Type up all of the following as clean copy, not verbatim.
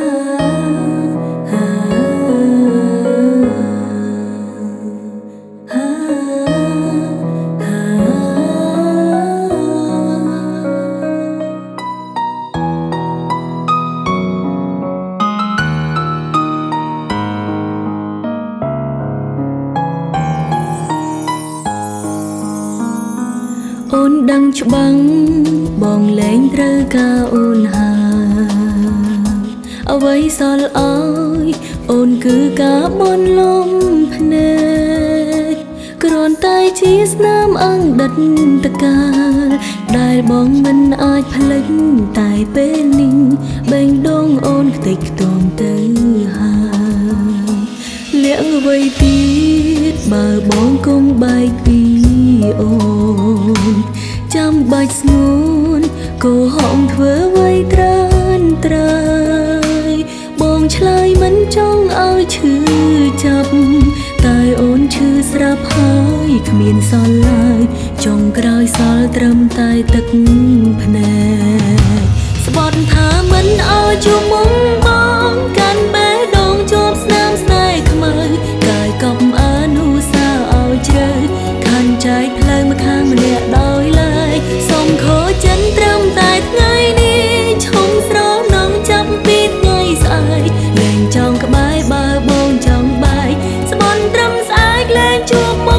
អូនដឹងច្បាំងបងលែងត្រូវការអូនហើយអ្វីសល់អើយអូនគឺការបន់លំភ្នែកគ្រាន់តែជាស្នាមអង្ដិតតកាលដែលបងមិនអាចភ្លេចតែពេលនេះបេងដូងអូនខ្ទេចខ្ទាំទៅហើយលាក់អ្វីទៀតបើបងគុំបែកពីអូនចាំបាច់ស្ងួនកុហកធ្វើអ្វីត្រានត្រើយបងឆ្លើយមិនចង់ឲ្យឈឺចាប់តែអូនឈឺស្រាប់ហើយគ្មានសល់ឡើយចុងក្រោយសល់ត្រឹមតែទឹកភ្នែកស្បត់ថាមិនឲ្យជួបមុំបងកាន់បេះដូងជាប់ស្នាមស្នេហ៍ខ្មៅកាយកប់អនុសាឲ្យជ្រៅខាន់ចែកផ្លូវមកខាងម្នាក់ដោយឡែកសុំខូចចិនត្រឹមតែថ្ងៃនេះឈុំស្រនងចាប់ពីថ្ងៃស្អែកលែងចង់ក្បែរបើបងចង់បែកស្បន់ត្រឹមស្អែកលែងជួបមុខ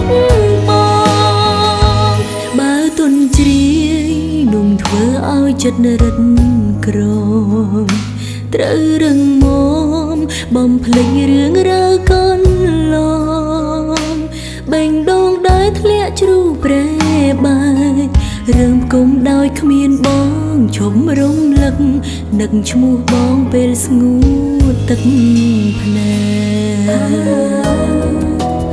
បងបើទុនជ្រាយนุ่มធ្វើឲ្យចិត្តរឹតក្រមត្រូវរឹងមាំបំភ្លេចរឿងរ៉ាវកន្លងបេងដូងដែលធ្លាក់ជ្រូប្រែបែករឿងគុំដោយគ្មានបងឈុំរំលឹកនឹកឈ្មោះបងពេលស្ងួតទឹកភ្នែក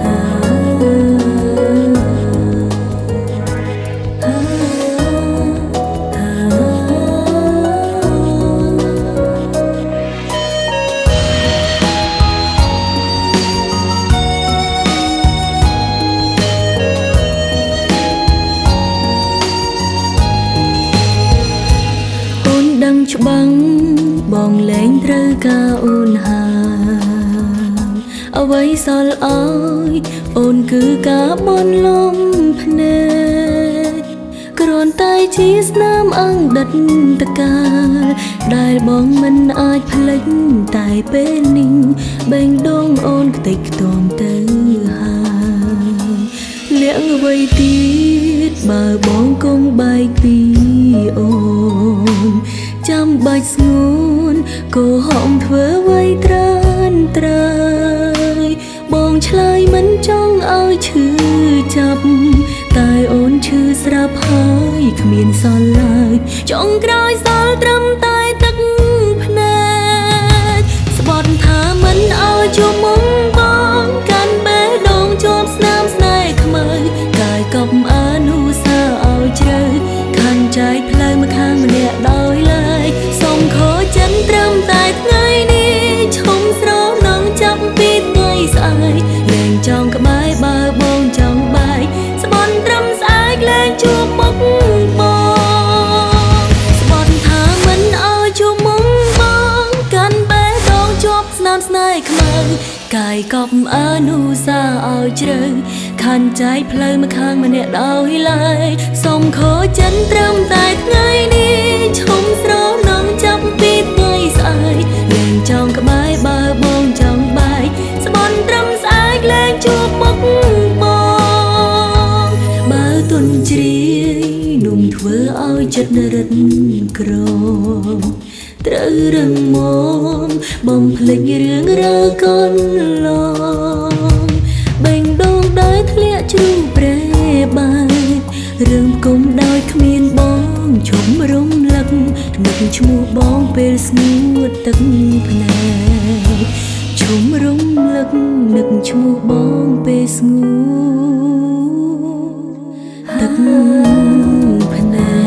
ដឹងច្បាំងបងលែងត្រូវការអូនហើយអ្វីសល់អើយអូនគឺការបន់លំភ្នែកគ្រាន់តែជាស្នាមអង្ដិតតកាលដែលបងមិនអាចភ្លេចតែពេលនេះបេងដូងអូនខ្ទេចខ្ទាំទៅហើយលាក់អ្វីទៀតបើបងគុំបែកពីអូនចាំបាច់ស្ងួនកុហកធ្វើអ្វីត្រានត្រើយបងឆ្លើយមិនចង់ឲ្យឈឺចាប់តែអូនឈឺស្រាប់ហើយគ្មានសល់ឡើយចុងក្រោយសល់ត្រឹមតែទឹកភ្នែកស្បត់ថាមិនឲ្យជួបមុំបងកាន់បេះដូងជាប់ស្នាមស្នេហ៍ខ្មៅកាយកប់អនុសាឲ្យជ្រៅខាន់ចែកផ្លូវមកខាងម្នាក់ដោយឡែកសុំខូចចិនត្រឹមតែថ្ងៃនេះឈុំស្រនងចាប់ពីថ្ងៃស្អែកលែងចង់ក្បែរបើបងចង់បែកស្បន់ត្រឹមស្អែកលែងជួបមុខបងស្បន់ថាមិនឲ្យជួបមុខបងកាន់បេះដូងជាប់ស្នាមស្នេហ៍ខ្មៅកាយកប់អនុសាឲ្យជ្រៅខាន់ចែកផ្លូវមកខាងម្នាក់ដោយឡែកសុំខូចចិនត្រឹមតែថ្ងៃនេះឈុំស្រនងចាប់ពីថ្ងៃស្អែកលែងចង់ក្បែរបើបងចង់បែកស្បន់ត្រឹមស្អែកលែងជួបមុខបងបើទុនជ្រាយนุ่มធ្វើឲ្យចិត្តរឹតក្រមត្រូវរឹងមាំបំភ្លេចរឿងរ៉ាវកន្លងបេងដូងដែលធ្លាក់ជ្រូប្រែបែករឿងគុំដោយគ្មានបងឈុំរំលឹកនឹកឈ្មោះបងពេលស្ងួតទឹកភ្នែកឈុំរំលឹកនឹកឈ្មោះបងពេលស្ងួតទឹកភ្នែក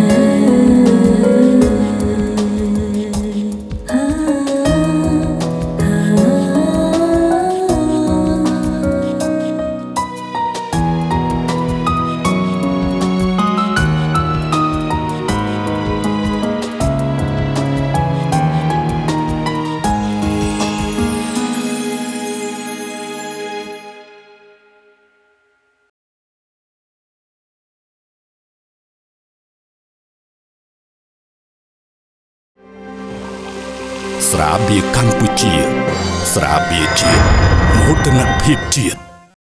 ស្រាបៀរកម្ពុជាស្រាបៀរជាតិមោទនភាពជាតិ